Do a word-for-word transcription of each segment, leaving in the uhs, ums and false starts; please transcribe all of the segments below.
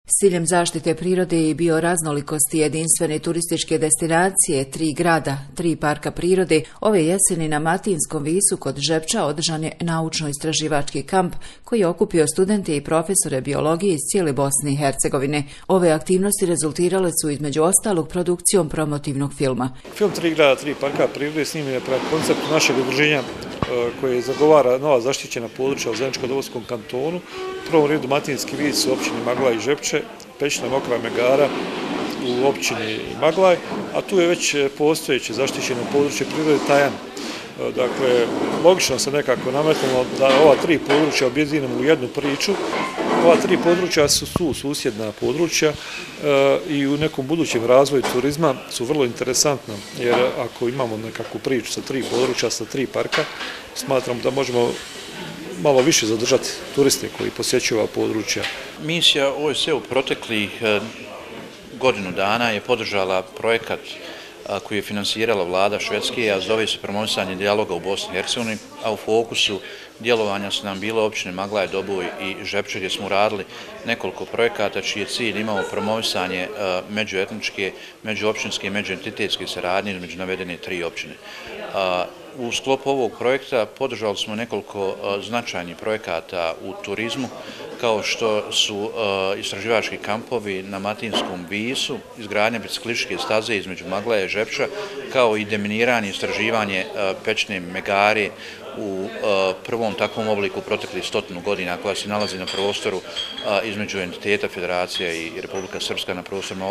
S ciljem zaštite prirode i bioraznolikosti jedinstvene turističke destinacije Tri grada, tri parka prirode, ove jeseni na Matinskom visu kod Žepča održan je naučno-istraživački kamp koji je okupio studente i profesore biologije iz cijele Bosne i Hercegovine. Ove aktivnosti rezultirale su između ostalog produkcijom promotivnog filma. Film Tri grada, tri parka prirode snimljen je prema konceptu našeg udruženja koje zagovara nova zaštićena područja u Zeničko-Dobojskom kantonu, u prvom redu Matinski vis u općini Maglaj i Žepče, Pećina Mokra Megara u općini Maglaj, a tu je već postojeće zaštićeno područje prirode Tajan. Dakle, logično se nekako nametnulo da ova tri područja objedinimo u jednu priču. Ova tri područja su, su susjedna područja e, i u nekom budućem razvoju turizma su vrlo interesantna, jer ako imamo nekakvu priču sa tri područja, sa tri parka, smatram da možemo malo više zadržati turiste koji posjećuju ova područja. Misija O S C u proteklih godinu dana je podržala projekat koji je finansirala vlada Švedske, a zove se promovisanje dijaloga u Bosni i Hercegovini, a u fokusu djelovanja su nam bile općine Maglaj, Doboj i Žepče, gdje smo uradili nekoliko projekata čiji je cilj imao promovisanje međuetničke, međuopćinske i međuentitetske saradnje između navedene tri općine. U sklopu ovog projekta podržali smo nekoliko značajnih projekata u turizmu, kao što su istraživački kampovi na Matinskom visu, izgradnja biciklističke staze između Maglaja i Žepča, kao i deminiranje i istraživanje Pećine Megare u prvom takvom obliku proteklih stotinu godina, koja se nalazi na prostoru između entiteta Federacija i Republika Srpska na prostorima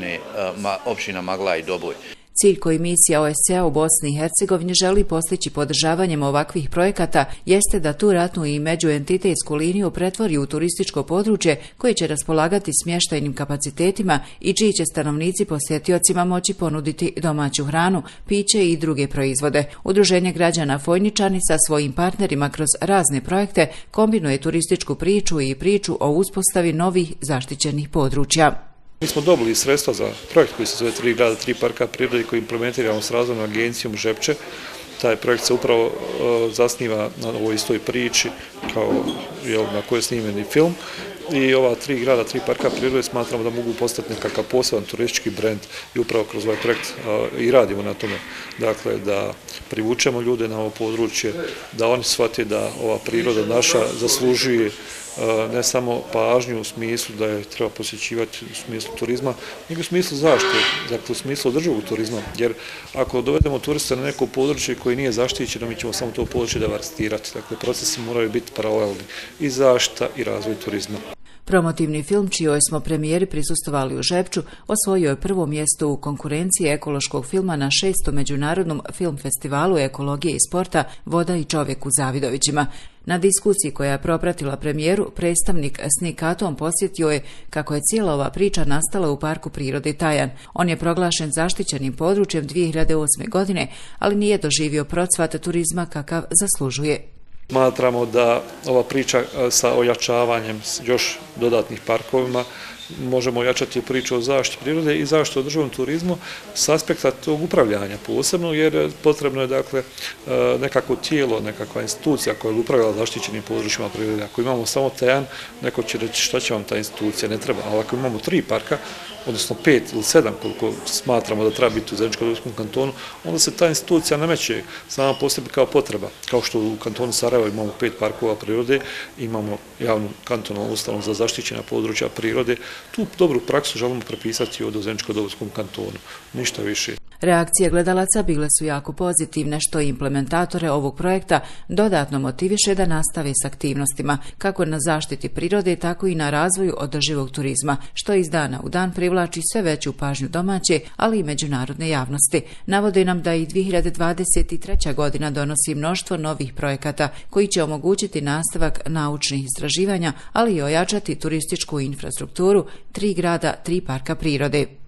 općina Maglaj i Doboj. Cilj koji misija O S C-a u Bosni i Hercegovini želi postići podržavanjem ovakvih projekata jeste da tu ratnu i međuentitetsku liniju pretvori u turističko područje koje će raspolagati smještajnim kapacitetima i čiji će stanovnici posjetiocima moći ponuditi domaću hranu, piće i druge proizvode. Udruženje građana Fojničani sa svojim partnerima kroz razne projekte kombinuje turističku priču i priču o uspostavi novih zaštićenih područja. Mi smo dobili sredstva za projekt koji se zove Tri grada, tri parka prirode koji implementiramo s razvojnom agencijom Žepče. Taj projekt se upravo uh, zasniva na ovoj istoj priči kao jel, na kojoj je snimljeni film. I ova Tri grada, tri parka prirode smatramo da mogu postati nekakav poseban turistički brend i upravo kroz ovaj projekt uh, i radimo na tome. Dakle, da privučemo ljude na ovo područje, da oni shvate da ova priroda naša zaslužuje ne samo pažnju u smislu da je treba posjećivati u smislu turizma, nego u smislu zaštite, dakle u smislu održivog turizma, jer ako dovedemo turiste na neko područje koje nije zaštićeno, mi ćemo samo to područje devastirati. Dakle, procesi moraju biti paralelni i zaštita i razvoj turizma. Promotivni film, čijoj smo premijeri prisustvovali u Žepču, osvojio je prvo mjesto u konkurenciji ekološkog filma na šestom međunarodnom film festivalu ekologije i sporta Voda i čovjek u Zavidovićima. Na diskusiji koja je propratila premijeru, predstavnik Snikatom posjetio je kako je cijela ova priča nastala u parku prirode Tajan. On je proglašen zaštićenim područjem dvije hiljade osme. godine, ali nije doživio procvat turizma kakav zaslužuje. Smatramo da ova priča sa ojačavanjem još dodatnih parkovima možemo ojačati priču o zaštiti prirode i zaštiti održivom turizmu s aspekta tog upravljanja posebno, jer potrebno je dakle nekako tijelo, nekakva institucija koja je upravljala zaštićenim područjima prirode. Ako imamo samo Tajan, neko će reći šta će vam ta institucija, ne treba, ali ako imamo tri parka, odnosno pet ili sedam, koliko smatramo da treba biti u Zeničko-Dobojskom kantonu, onda se ta institucija nameće sama po sebi kao potreba. Kao što u kantonu Sarajevo imamo pet parkova prirode, imamo javnu kantonalnu ustanovu za zaštićena područja prirode, tu dobru praksu želimo prepisati od Zeničko-Dobojskom kantonu, ništa više. Reakcije gledalaca bile su jako pozitivne, što implementatore ovog projekta dodatno motiviše da nastave s aktivnostima, kako na zaštiti prirode, tako i na razvoju održivog turizma, što iz dana u dan privlači sve veću pažnju domaće, ali i međunarodne javnosti. Navode nam da i dvije hiljade dvadeset treća. godina donosi mnoštvo novih projekata koji će omogućiti nastavak naučnih istraživanja, ali i ojačati turističku infrastrukturu Tri grada, tri parka prirode.